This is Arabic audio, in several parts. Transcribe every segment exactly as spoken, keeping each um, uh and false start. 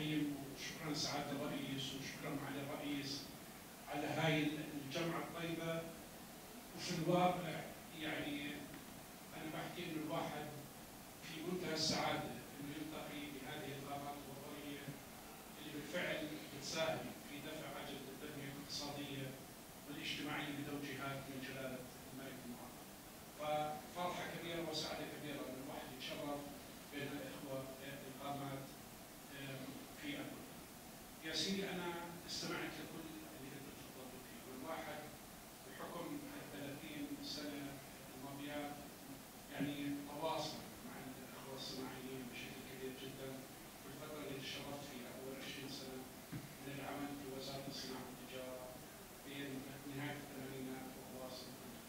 الرحيم، وشكرا سعاده الرئيس وشكرا معالي الرئيس على هاي الجمعه الطيبه. وفي الواقع يعني انا بحكي انه الواحد في منتهى السعاده انه يلتقي بهذه القامات الوطنيه اللي بالفعل بتساهم في دفع عجله التنميه الاقتصاديه والاجتماعيه بتوجيهات من جلاله الملك المعظم. ففرحه كبيره وسعاده كبيره ان الواحد يتشرف بين الاخوه القامات في أمريكا. يا سيدي انا استمعت لكل اللي انت تفضلت فيه، والواحد بحكم ثلاثين سنه الماضيات يعني تواصل مع الاخوه الصناعيين بشكل كبير جدا. في الفتره اللي تشرفت فيها اول عشرين سنه من العمل في وزاره الصناعه والتجاره بين نهايه الثمانينات وأواصر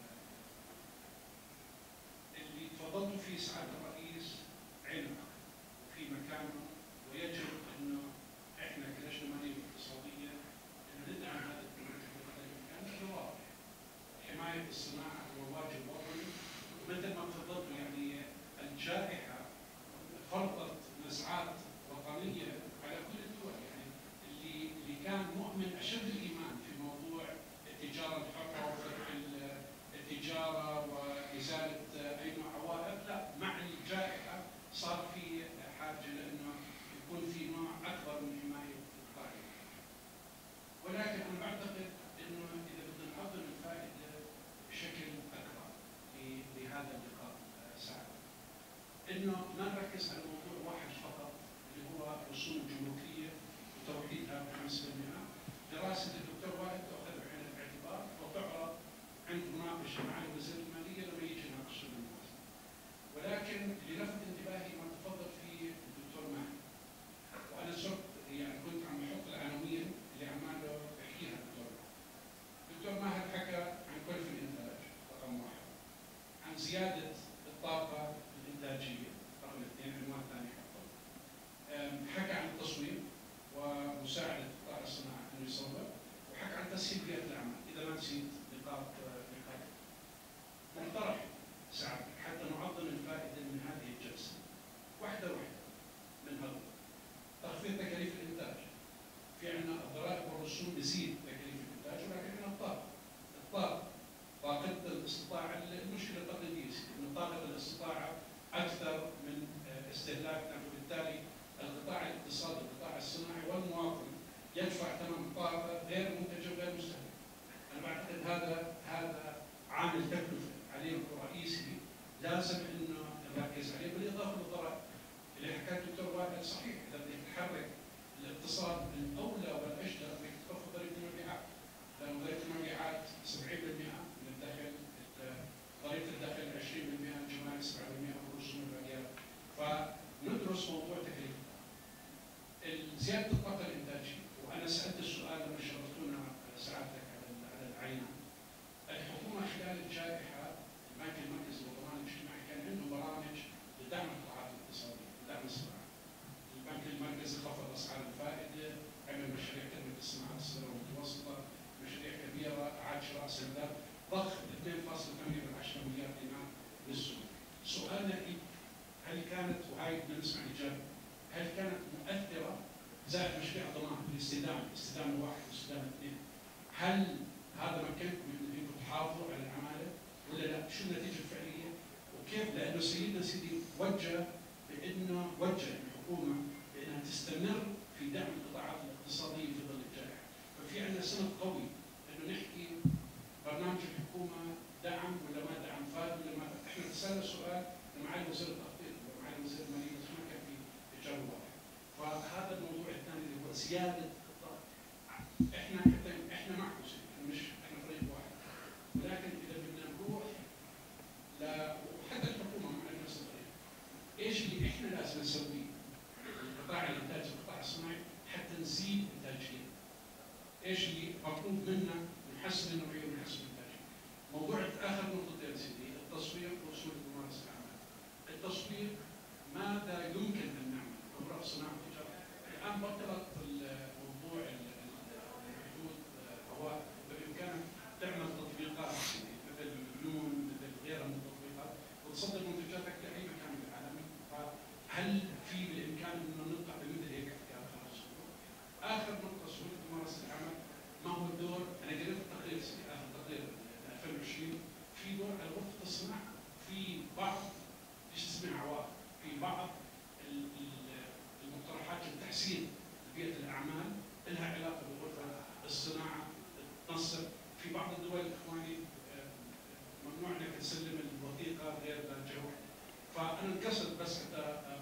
اللي تفضلتوا فيه سعاده الرئيس علم وفي مكانه، ويجب انه احنا كلجنه ماليه واقتصاديه انه ندعم هذا البرنامج بقدر الامكان بشكل واضح. حمايه الصناعه هو واجب وطني، ومثل ما تفضلتوا يعني الجائحه فرضت نزعات وطنيه على كل الدول، يعني اللي اللي كان مؤمن اشد الايمان في موضوع التجاره الحره وفتح التجاره وازاله اي نوع عوائق، لا مع الجائحه صار في حاجه لانه يكون في نوع اكبر من حمايه القائمه. ولكن انا بعتقد انه اذا بدنا نعظم الفائده بشكل اكبر لهذا اللقاء سعد، انه ما نركز على موضوع واحد فقط اللي هو الرسوم الجمركيه وتوحيدها ب خمسة بالمئة. دراسه الدكتور وائل تؤخذ بعين الاعتبار وتعرض عند مناقشه مع وزير الماليه لما يجي يناقش الموازنه. ولكن اللي لفت انتباهي ما تفضل فيه الدكتور ماهر، وانا صرت يعني كنت عم بحط العناوين اللي عماله بحكيها الدكتور ماهر. الدكتور ماهر حكى عن كلفه الانتاج رقم واحد، عن زياده الطاقه الانتاجيه رقم اثنين، عنوان ثاني حطه. حكى عن التصوير ومساعده قطاع الصناعه انه يصور، وحكى عن تسهيل بيئه العمل، اذا ما نسيت نقاط نقاط. مقترح سعد حتى نعظم الفائده من هذه الجلسه واحده واحده من هذا تخفيض تكاليف الانتاج. في عندنا الضرائب والرسوم بزيد تكاليف الانتاج، ولكن عندنا الطاقه. الطاقه طاقه الاستطاعه، المشكله التقليديه ان طاقه الاستطاعه اكثر من استهلاكنا، وبالتالي القطاع الاقتصادي والقطاع الصناعي والمواطن يدفع ثمن طاقه غير منتجه وغير مستهلكه. انا بعتقد هذا هذا عامل تكلفه عليه رئيسي لازم انه نركز عليه، بالاضافه للضرائب اللي حكاه الدكتور وائل. صحيح اذا بدك تحرك الاقتصاد الاولى والاجدر انك تخفض ضريبه المبيعات، لانه ضريبه المبيعات سبعين بالمئة من الدخل، ضريبه الدخل عشرين بالمئة، الجمارك سبعة بالمئة، والرسوم الباقيه. فندرس موضوع تكلفه زياده الطاقه الانتاجيه. وانا سالت السؤال لما شرفتونا سعادتك على على العينه. الحكومه خلال الجائحه البنك المركزي والضمان الاجتماعي كان عنده برامج لدعم القطاعات الاقتصاديه، لدعم الصناعه. البنك المركزي خفض اسعار الفائده، عمل مشاريع تنميه الصناعه الصغيره والمتوسطه، مشاريع كبيره، اعاد شراء سندات، ضخ اثنين فاصلة ثمانية مليار دينار للسوق. سؤالنا هل كانت، وهي بدنا نسمع الاجابه، هل كانت مؤثره زائد مشاريع ضمان الاستدامه، استدامه واحد واستدامه اثنين، هل هذا مكنكم من انكم تحافظوا على العماله ولا لا؟ شو النتيجه الفعليه؟ وكيف؟ لانه سيدنا سيدي وجه بانه وجه الحكومه بانها تستمر في دعم القطاعات الاقتصاديه في ظل الجائحه، ففي عندنا سند قوي انه نحكي برنامج الحكومه دعم ولا ما دعم، فاد ولا ما فاد. احنا سالنا سؤال لمعالي وزير التخطيط ومعالي وزير الماليه بس ما كان في اجابه واضحه. فهذا الموضوع الثاني اللي هو زياده القطاع. احنا حتى احنا معكم مش احنا فريق واحد، ولكن اذا بدنا نروح ل وحتى الحكومه مع نفس الطريقه، ايش اللي احنا لازم نسويه القطاع الانتاجي والقطاع الصناعي حتى نزيد انتاجيه؟ ايش اللي مطلوب منا نحسن النوعيه ونحسن الانتاجيه؟ موضوع اخر نقطتين سيدي، التصوير ورسوم ممارسه الاعمال. التصوير ماذا يمكن ان نعمل؟ اوراق صناعه وتجاره. الان بطلت الموضوع الحدود هواء، بامكانك تعمل تطبيقات مثل البنون مثل غيرها من التطبيقات وتصدر منتجاتك لاي مكان بالعالم. فهل في بالامكان انه نطلع بمثل هيك افكار خارج تحسين بيئه الاعمال لها علاقه بالغرفه الصناعه تنصب. في بعض الدول اخواني ممنوع انك تسلم الوثيقه غير ذات جوهر. فانا انقصد بس حتى